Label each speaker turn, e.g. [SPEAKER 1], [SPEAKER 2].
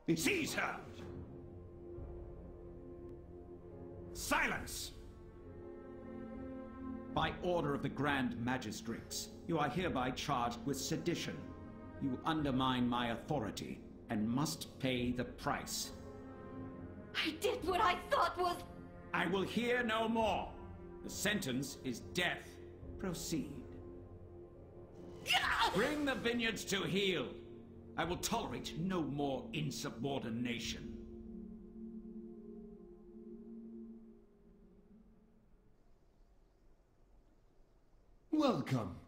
[SPEAKER 1] Seize her! Silence! By order of the Grand Magistrates, you are hereby charged with sedition. You undermine my authority and must pay the price.
[SPEAKER 2] I did what I thought was...
[SPEAKER 1] I will hear no more. The sentence is death. Proceed. Bring the vineyards to heel. I will tolerate no more insubordination.
[SPEAKER 3] Welcome.